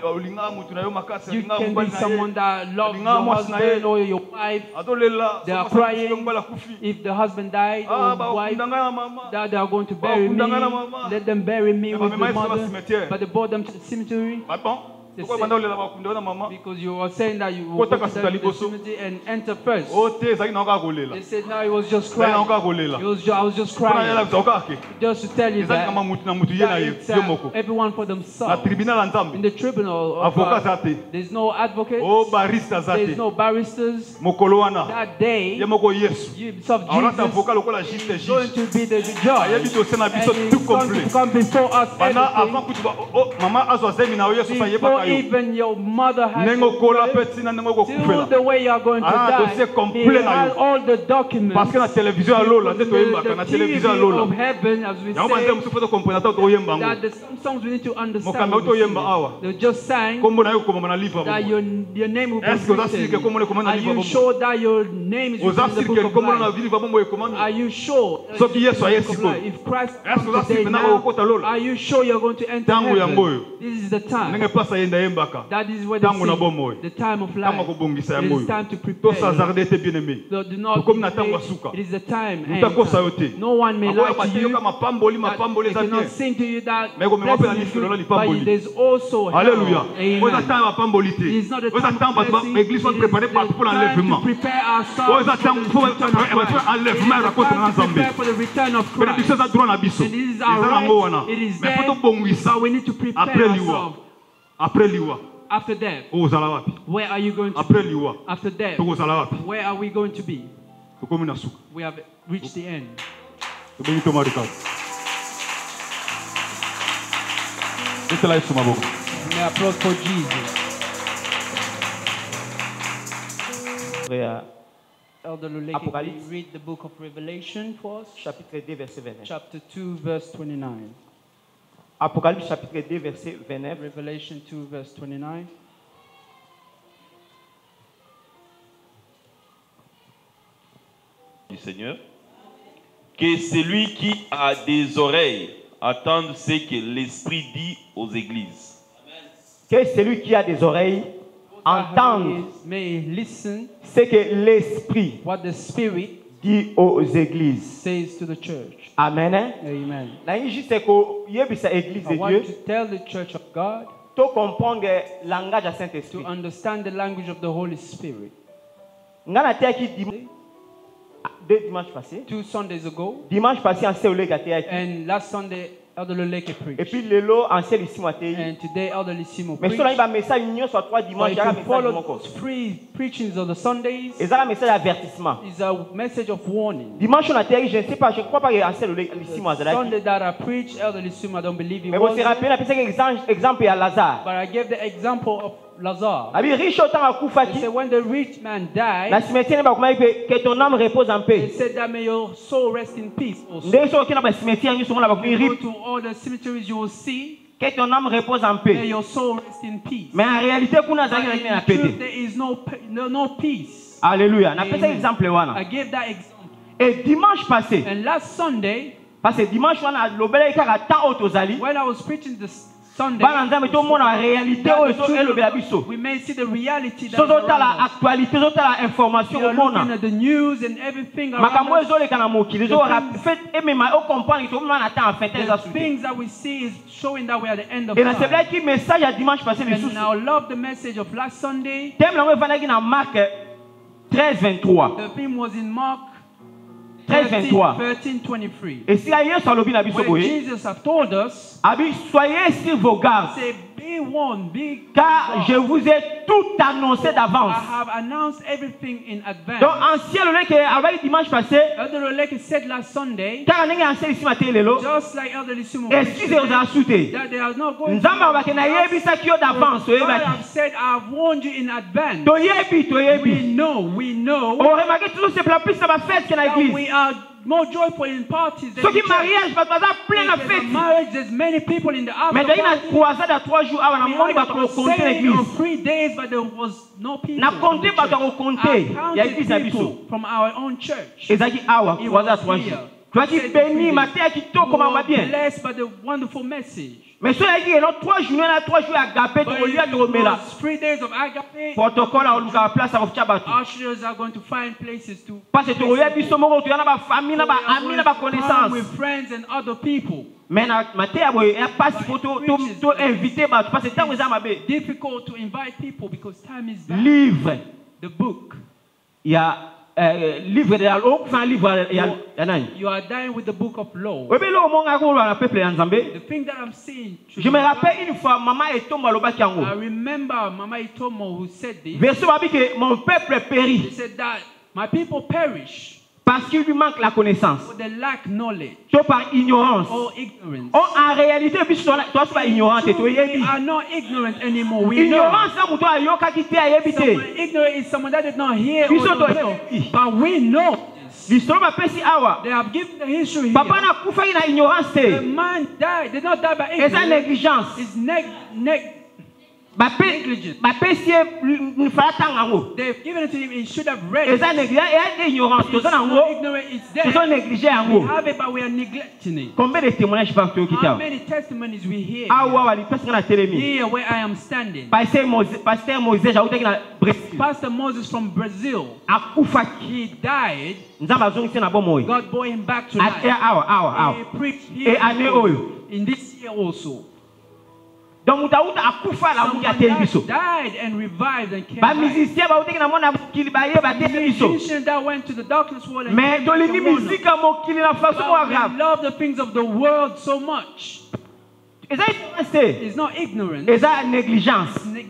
can be someone that loves your husband or your wife. They are crying if the husband died or the wife that they are going to bury me. Let them bury me with the mother. But they brought them to the cemetery. Because you were saying that you would go to the cemetery and enter first. They said no, it was just crying. It was just, I was just crying. Just to tell you that, that it's, uh, everyone for themselves. In the tribunal of God, there's no advocate. There's no barristers. That day, you himself, Jesus, is going to be the judge. And he's going to come before us everything. Before even your mother has till the way you are going to die, he has all the documents. The, the T V of heaven, as we say, that the songs we need to understand. They just sang that your, your name will be written. Are you sure that your name is written in the book of life? Are you sure? If Christ comes today now, are you sure you're going to enter heaven? This is the time. That is where the, the time of life. It is time to prepare. So do not delay. It is the time. No one may lie to you. They cannot sing to you that blessing is good, but there is also Hallelujah. Amen. It is not the time of blessing. It is the time to prepare ourselves for the prepare for the return of Christ. And this is our right. It is there, but we need to prepare ourselves. After death, where are you going to be? After death, where are we going to be? We have reached the end. May applause for Jesus. Elder Luleke, read the book of Revelation for us. Chapter two, verse twenty-nine. Apocalypse chapitre deux, verset vingt-neuf. Revelation two, verse twenty-nine. Du Seigneur, que celui qui a des oreilles attende ce que l'Esprit dit aux églises. Que celui qui a des oreilles entende ce que l'Esprit dit aux églises. Says to the church. Amen. Amen. I want to tell the church of God to comprendre le langage du Saint-Esprit. To understand the language of the Holy Spirit. Deux dimanches passés. Two Sundays ago. Dimanche passé, en and last Sunday, Elder Luleke preached. Et puis lelo ancien Lissimo atei. And today Elder Lissimo preached. Mais cela il message union sur trois dimanches. Il y a un message free preachings on the Sundays. Et ça un message d'avertissement. It's a message of warning. Dimanche on a terri, je ne sais pas, je ne crois pas que ancien Lissimo azalaki. Sunday that I preached, Elder Lissimo, I don't believe he was. Mais vous vous rappelez, on a pris exemple à Lazare. But I gave the example of Lazare. Abi riche autant akufaki. So when the rich man died, la cimetière ba kuma que ton âme repose en paix. They said that may your soul rest in peace also. Ndenge so kina ba cimetière ni somo na ba kuma go to all the cemeteries you will see. Que ton âme repose en paix. May your soul rest in peace. Mais en réalité kuna zaki na na paix. There is no no, no peace. Alléluia. Na pesa exemple wana. I gave that example. Et dimanche passé. And last Sunday, parce que dimanche wana lobela ikaka tant autozali. When I was preaching this Sunday, we may see the reality that actualité, information au monde. Looking at the news and everything around us. The things that we see is showing that we are at the end of time. And I love the message of last Sunday. The theme was in Mark thirteen twenty-three. Et si where Jesus has told us, soyez sur vos gardes, say, be warned, be car je vous ai tout annoncé d'avance. I have announced everything in advance. Donc ancien le que avec dimanche passé, Elder Luleke said last Sunday, car on est ancien ici matin lelo, just like Elder Lissimo, excusez vous assuté. That they are not going Nzamba ba kena yebi sa kio d'avance. God have said I have warned you in advance. To yebi to yebi. We know, we know. On remarque toujours c'est la plus ça va faire que l'église. We are more joyful in parties than Ce in qui church. mariage va être plein de There's a fêtes. marriage, there's many people in the after Mais d'ailleurs, party. une croisade à trois jours avant, We on va had a compter crusade l'église. of three days, but there was no people. Na from the compté pas church. de compter. I Il y a l'église à counted Bissau. people from our own church. Ezaki awa He croisade à was trois here. jours. Tu as dit Said béni, three matin à days. Kito, We comment va were bien. blessed by the wonderful message. Mais ceux qui ont trois jours, on a trois jours à gaper, But au lieu it de remettre là. was three days of agape. Protocole à la place à Ofchabatu. Ushers are going to find places to Parce que tu regardes Bissau, mon tu as ma famille, ma ami, ma come connaissance. with friends and other people. Mais na matin à boy, il pas si pour to to inviter ba parce que tant que ça m'a bé. Difficult to invite people because time is bad. Livre. The book. Il y a euh, livre de la loi, enfin livre il y a il y a You are dying with the book of law. Oui, mais là, mon gars, on va peuple en Zambie. The thing that I'm seeing. Je me rappelle une fois, maman est tombée au bas I remember Mama Itomo who said this. Verset va dire que mon peuple She périt said that my people perish parce qu'il lui manque la connaissance. for they lack knowledge Toi par ignorance. or ignorance. Oh, en réalité, puisque toi, toi, tu es ignorant, tu We es are not ignorant anymore. We know. ignorance, ça, pour toi, yoka qui t'est à éviter. Someone ignorant is someone that did not hear Puis or surtout, don't know. But we know this. L'histoire va passer awa. They have given the history Papa here. n'a pas fait une ignorance. The man died. Did not die by Et ça, ignorance. négligence. It's neg neg. Ma péché, une fois tango. They've given it to him. He should have read Et it. ça, négligence, et ignorance. Tout It's ça, en not gros. ignorant. It's Tout ça, there. négligé en We gros. have it, but we are neglecting it. Combien de témoignages par toi qui How t'a? many testimonies we hear Ah, ouais, ouais, parce qu'on a télémis. here where I am standing? Pasteur Moïse, Pasteur Moïse, j'ai oublié qu'il a Brésil. Pastor Moses from Brazil, A Koufaki. he died. Nous avons besoin de bon moyen. God brought him back to Ah, life. ah, ah, ah. He preached Et here année oyo. in this year also. Donc, nous avons a Koufa la Someone mouki a télévision. that died and revived and came Ba back. musicien ba outé na mona kili ba ye ba télévision. Musician that went to the darkness world and Mais came dans back les to wonder. musique à mon kili na façon But grave. we love the things of the world so much. Et ça c'est It's not ignorance. et ça négligence. It's neg-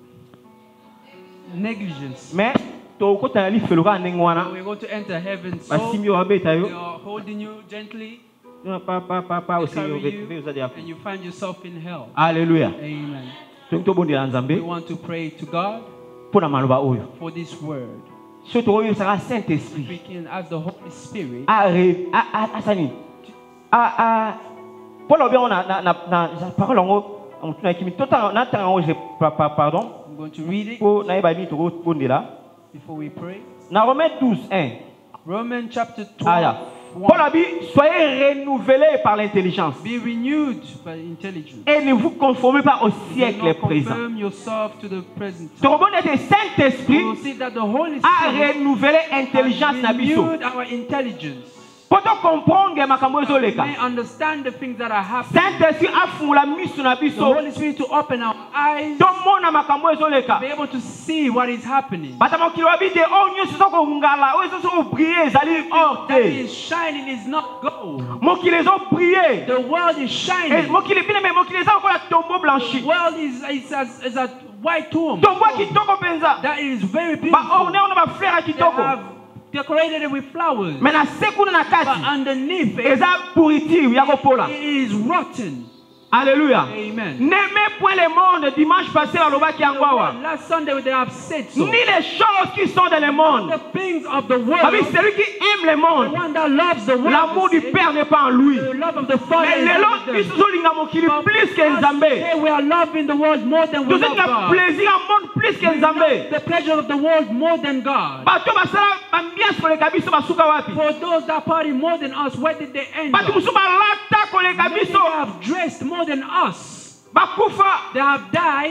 negligence. Mais to ko ta li feloka nengwana. We're going to enter heaven. Ba So simio abeta they yo. are holding you gently. Pa pa pa pa They aussi carry yo you, ve za and you find yourself in hell. Alléluia. Amen. Donc to bondi la We Nzambe want to pray to God pour na maloba oyo. for this word. Surtout oyo sera We Saint-Esprit. can ask the Holy Spirit A ré a a sani. A a pour la bien on a na na na parole ngo on tuna kimi tota na tanga ngo je pardon. I'm going to read it Pour na ba ni to bondi la. before we pray. Na Romains douze, un. Romans chapter Ah, là. twelve. Paul a dit, soyez renouvelés par l'intelligence. Be renewed by intelligence. Et ne vous conformez pas au Do siècle not présent. conform yourself to the present Donc, time. on a dit, Saint-Esprit You will see that the Holy a Spirit renouvelé l'intelligence na has biso. renewed our intelligence. Pour te comprendre makambo We ezoleka. may understand the things that are happening. Saint-Esprit a fungula miso na The biso. Holy Spirit to open our eyes, Tomona makambo be ezoleka. able to see what is happening. Bata mokili wabite o nyonso soko ngala o soko briller ezali or That te. is shining is not gold. Mokili ezo briller. The world is Et shining. mokili bine me mokili eza kola tombeau The blanchi. world is, is, as, is a white tomb. Tombeau kitoko penza. That is very Ba beautiful. orne on ba fleur They kitoko. have decorated it with flowers. Mais na sekuna na But kati underneath it, eza pourriture ya kopola. it is rotten. Alléluia. Amen. N'aimez point le monde. Dimanche passé balobaki yango awa. Last Sunday they have said so. Ni les choses qui sont dans le monde. The things of the Babi, world, celui qui aime le the monde, one that loves the world, l'amour du Père n'est pas en lui. the love of the Father Mais is lelo in them. biso zolinga mokili plus que Nzambe. Today we are loving the world more than we love Tozolinga God. plaisir à monde plus que We love Nzambe. the pleasure of the world more than God. Bato basala ambiance koleka biso basuka wapi? For those that party more than us, where did they end Bato up? musu balata koleka Many biso have dressed more than us. bakufa. They have died.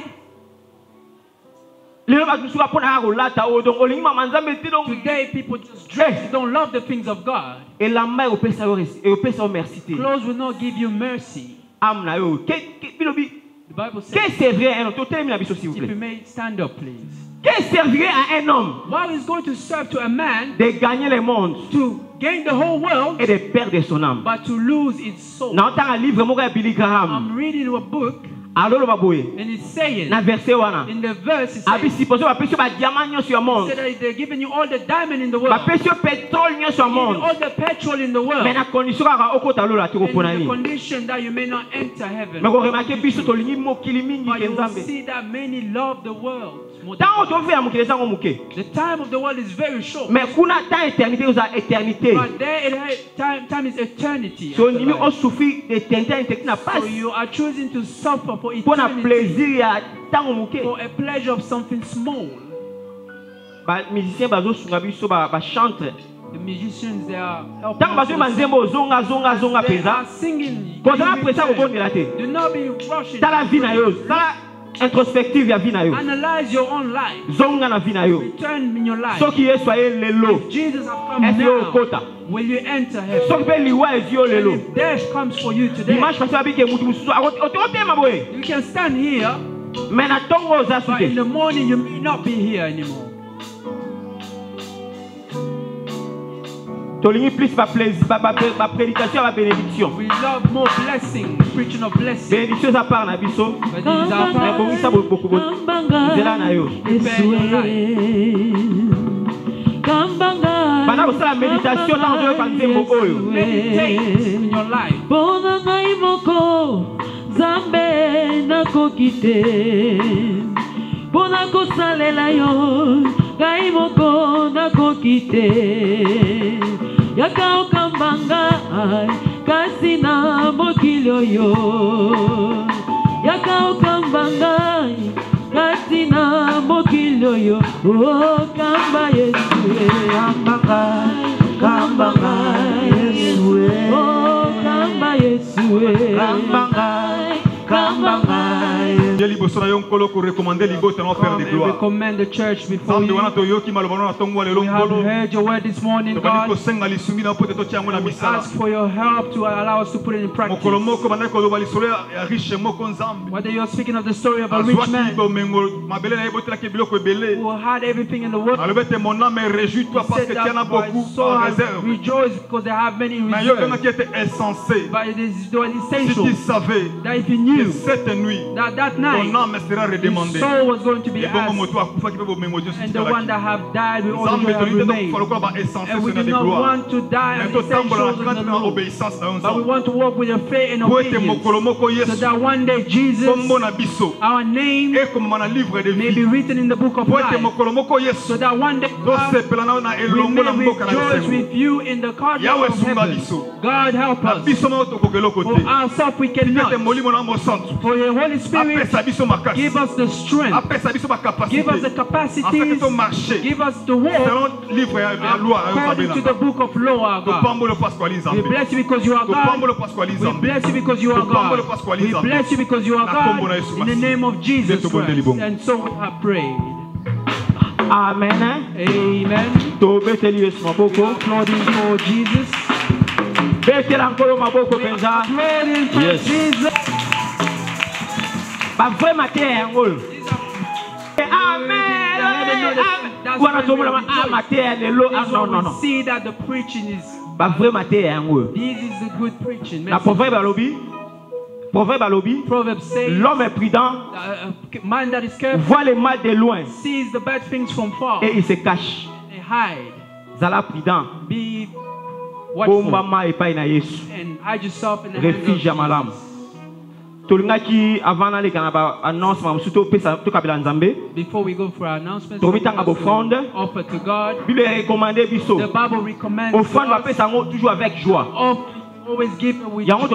Lelo bato musu bapona kolata o donc olingi mama Nzambe ti donc. Today people just dress. They don't love the things of God. Et la main au pesa au pesa au merci. Clothes will not give you mercy. Am na yo. Ke ke bilobi. The Bible says, Que servirait un homme? Totelemi na biso s'il vous if you plaît. may stand up, please. Que servirait à un homme What is going to serve to a man de gagner le monde to gain the whole world, et de perdre son âme? but to lose its soul? Dans un livre moko ya Billy Graham, I'm reading a book. And he's saying, in the verse, he's saying, that they're giving you all the diamond in the world, giving all the petrol in the world, and the condition that you may not enter heaven. But you see that many love the world. The time of the world is very short. But there, it, time, time is eternity. So you are choosing to suffer for eternity, for a pleasure of something small. The musicians, they are helping us. They are singing. Do not be rushing. Introspective ya vie na yo. Analyze your own life. Zonga na vie na yo. Return in your life. So ki Yesu aye lelo. If Jesus have come now, will you enter heaven? So ki liwa ezio lelo. If death comes for you today, dimanche passé abike mutu mususu otema boye. You can stand here. Mais na tongo za suke. But in the morning you may not be here anymore. Plus ba prédication ba bénédiction. We love more blessing, preaching of blessing. Bénédiction ça part na biso. Mais bon ça beaucoup beaucoup. Zela na yo. Bana usala méditation dans le kanzembo oyo. Meditate in your life. Bona ngai moko Zambe na kokite. Bona ko salela yo. Ngai moko na kokite. Yaka okambanga kasi na mokilo yo. Yaka okambanga kasi na mokilo yo. Oh kamba Yesu kambanga kambanga Yesu. Oh kamba Yesu kambanga kambanga. We recommend the church before you. We have heard your word this morning, God. We ask for your help to allow us to put it in practice. Whether you are speaking of the story of a rich man who had everything in the world, he said that my soul has rejoiced because they have many in reserve. But it is essential that if you knew that that night his soul was going to be asked, and the one that have died will only have remained. And we do not want to die as essentials in the Lord, but we want to walk with your faith and obedience, so that one day Jesus, our name, may be written in the book of life, so that one day God, we may rejoice with you in the cardinal of heaven. God help us. For ourselves we cannot. For your Holy Spirit, give us the strength, give us the capacities, give us the walk according to the book of law, God. We bless you because you are God. We bless you because you are God. We bless you because you are God. In the name of Jesus Christ. And so we have prayed. Amen. Amen. Applauding for Jesus. Applauding for Jesus. Ba vrai matière ngol. Amen. See that the preaching is ba vrai matière ngol. This is the good preaching. La proverbe alobi. Proverbe alobi. Proverbe says l'homme est prudent. Man that is careful voit le mal de loin. Sees the bad things from far. Et il se cache. They hide. Zala prudent. Be watchful. And hide yourself in the hand of Jesus. Before we go for our announcements, offer to God. The Bible recommends us always give with joy.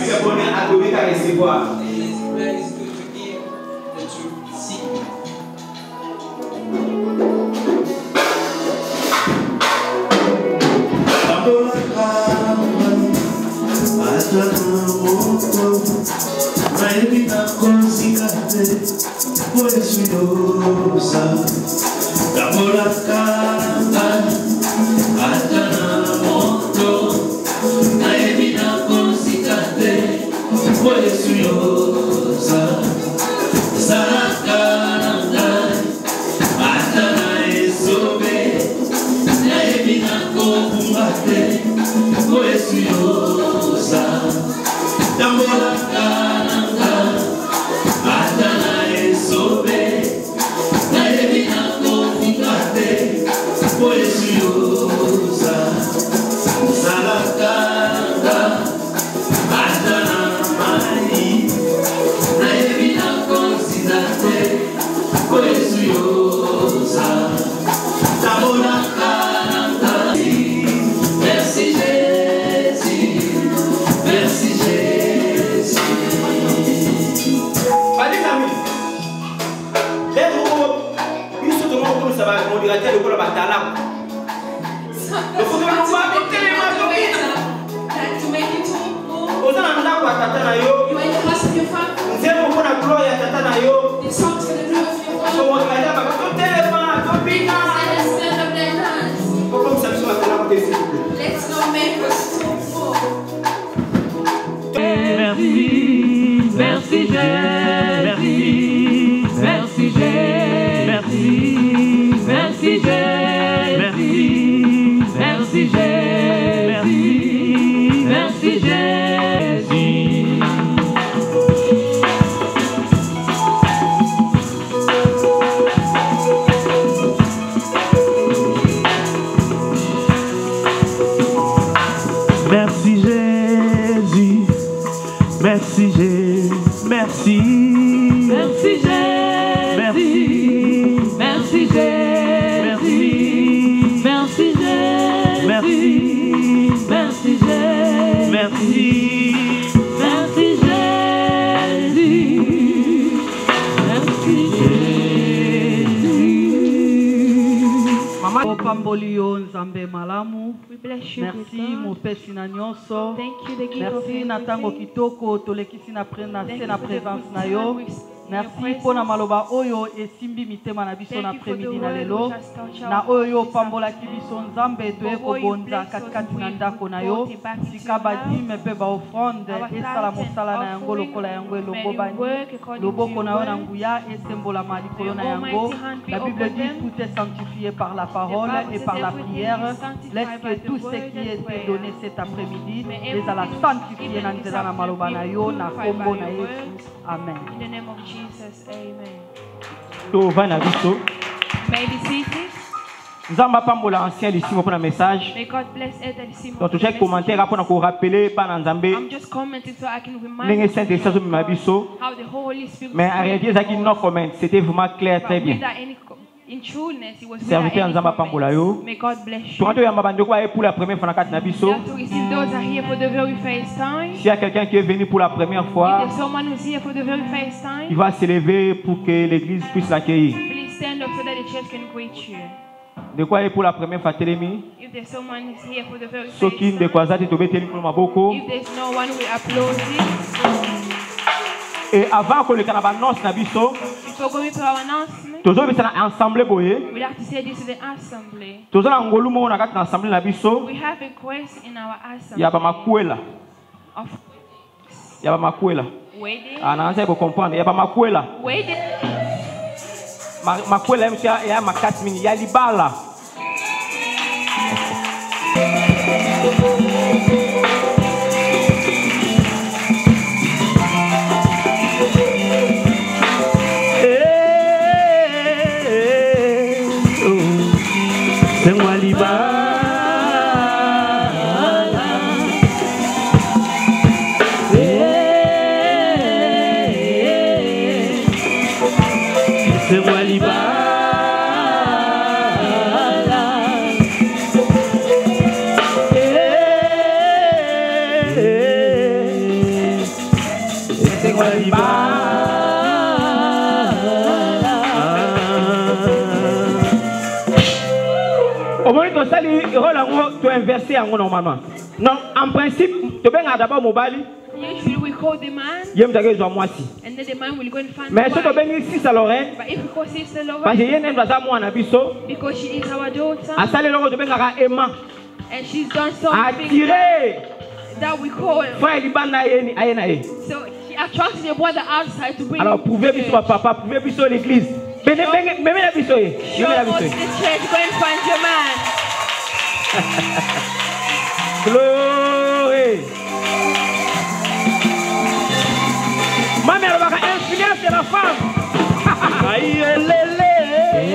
Maybe na consigate por suyosa la moracana hasta na moto maybe na consigate por suyosa saracana hasta na esobe maybe na confungate por suyosa la moracana ça va modérateur le batala. Le faut que nous voit côté les mains to make it all. Oza na ndako ya tata na yo. You are in the house of your father. Nzembo kuna gloire ya tata na yo. The songs for the glory of your father. So modérateur ba ko telema to bina. Let's stand up their hands. Comme ça sur la table s'il vous plaît. Let's not make us too full. Merci, merci Jésus, merci, merci Jésus, merci, merci Jésus, merci, merci Jésus, merci Jésus. Merci Jésus, merci Jésus, merci, merci Jésus, merci, merci Jésus, merci, merci Jésus, merci, merci Jésus, merci, merci Jésus, merci Jésus. Mama Opambolio Nzambe Malamu. We bless you, Merci good God. mopesi na nyonso. Thank you, the giver of Merci na tango everything. kitoko tolekisi na pre na Thank se you na for the présence good na time yo. we- Merci your mpona presence. maloba oyo esimbi mitema na biso Thank na you for the après-midi na word lelo. which has touched our Na oyo hearts this opambolaki biso Nzambe toye For what you kobonza bless us katikati na with, ndako na we yo. brought it back into Sika your badime mpe baofrande Our esala tithes mosala na and yango offering, lokola yango may elongo it bani. work according Loboko to na your yo na word. nguya esembolama likolo na May yango. Almighty hand be La Bible upon dit them. tout est sanctifié par la parole Bible et says par la everything prière. is sanctified Laisse by que the tout ce word qui and est prayer. donné cet après-midi May les ala everything sanctifié given na this nzela na maloba na yo na afternoon be kombo purified na by your Yesu. word. Amen. In the name of Jesus, amen. Tova na biso. May be seated. Nzamba pambola ancien lisimo pour un message. May God bless Ethel Simon. Donc chaque commentaire pour nous rappeler pas dans Nzambe. I'm just commenting so I can remind N'engé you Saint-Esprit sur ma biso. how the Holy Spirit Mais en réalité ça qui non comment c'était vraiment clair très But bien. without any co- in trueness, it was without Serviteur any Nzamba comment. pambola yo. May God bless you. Pour toi yamba bandeko aye pour la première fois na kati na biso. You have to receive those are here for the very first time. S'il y a quelqu'un qui est venu pour la première If fois, there's someone who's here for the very first il time, va se lever pour que l'église puisse l'accueillir. please stand up so that the church can greet you. De quoi est pour la première fois Télémi? If there's someone who's here for the very first Soki de time, quoi ça te tobeteli pour maboko. if there's no one who applauding, Et avant que le canaba annonce na biso, before going to our announcement, tozo bisa na ensemble boye. we'd have to say this to the assembly. Tozo na ngolu mo na kati na ensemble na biso. We have a request in our assembly Ya ba makuela. of Ya ba makuela. wedding. Anaanza ko comprendre. Ya ba makuela. Wedding. Ma makuela msia ya makati mingi ya libala. Au moins, tu as dit que tu as inversé normalement. Non, en principe, tu as d'abord mobile. Usually we call the man, Je me disais, moi aussi. and then the man will go and find Mais the si tu wife. as ici, ça l'aurait. But if we call Sister Parce que Laura, je n'ai pas moi na biso. because she is our daughter, À ça, les gens tu aimant. and she's done something Attirer. that we call. Frère Libana yeni ayena ye. So she attracts your brother outside to bring Alors him to pouvez church. biso papa, pouvez biso l'église. Bene bene bene la biso ye. Show Bene la us biso the ye. church, go and find your man. Glory. Ma mère va influencer la femme. Aïe lele.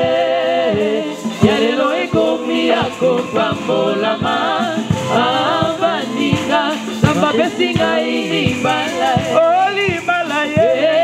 Yarelo ekomi akopambolama abaninga namba besinga ilibala Oh libala ye.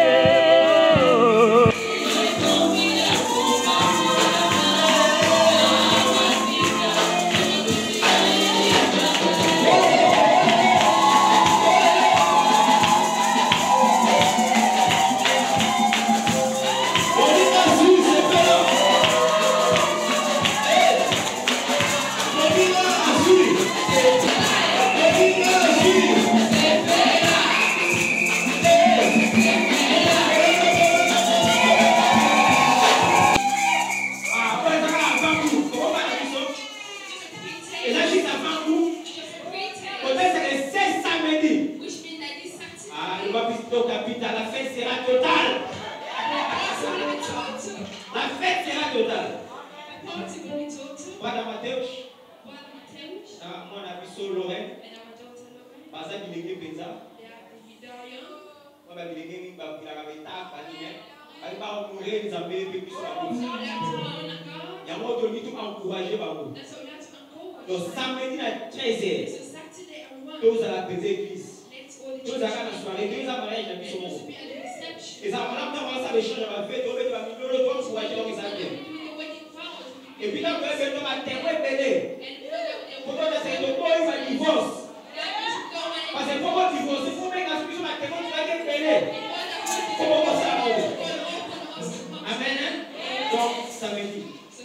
Donc samedi à treize heures, tous à la petite église, tous à la soirée, tous à la mariage de mission. Et ça va d'abord ça échange avec fait tomber de la million de dollars pour acheter donc ça vient. Et puis là vous avez fait ma terre belé. Pourquoi ça c'est le boy il va divorce. Parce que pourquoi divorce, il faut mettre la solution à terre pour aller belé. Pourquoi ça va? Amen. Donc samedi.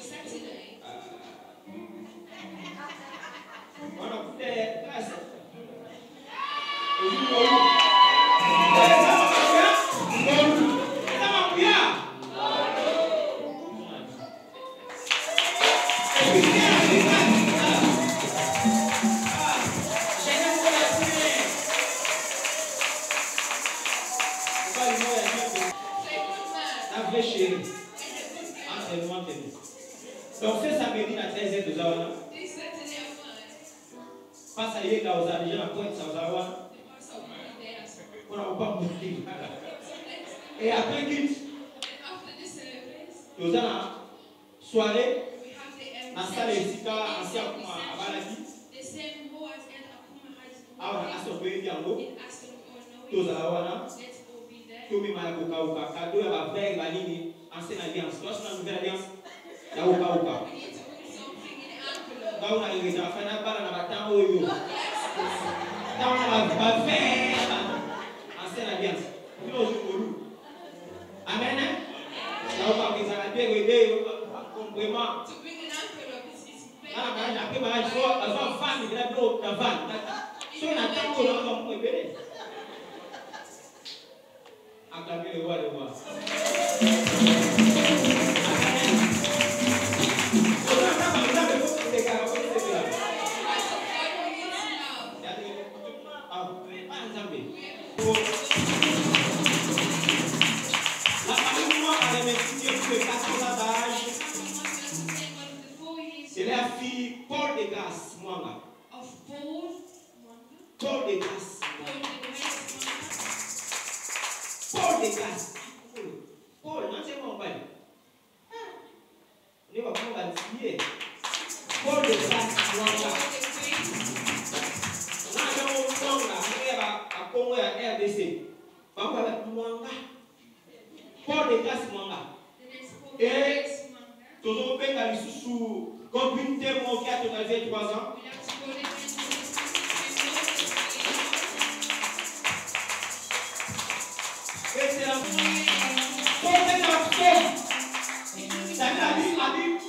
Donc ce samedi à treize heures de Zawana, face à y là aux déjà la pointe Zawana, on n'a pas monté. Et après quitte, nous avons soirée, dans la salle ici, ancien à Baladi, alors à ce pays en haut, tous à la Wana, tout le monde a cadeau, il y a une valide, ancienne alliance, lorsqu'on a une nouvelle alliance. Ya uka uka. Kau nak ingin apa nak apa nak tahu you. Kau nak apa ancien alliance. Nous nous. Amen. Ya uka kita nak pergi wede complément. Ah, mais nak pergi mana so, so fan ni kita blow na fan. So nak tahu nak kamu wede. Akan pergi luar luar. C'est la fille Paul de Grasse, Mwanga. Paul de Grasse. Paul de Grasse. Paul, non c'est mon père. On est pas pour la fille. Paul de Grasse, Mwanga. On a un nom là, on est à Congo et à R D C. Mwanga. Paul de Grasse, Mwanga. Et toujours bien dans les sous comme une témoin qui a totalisé trois ans. Et c'est la première fois. Ça veut dire,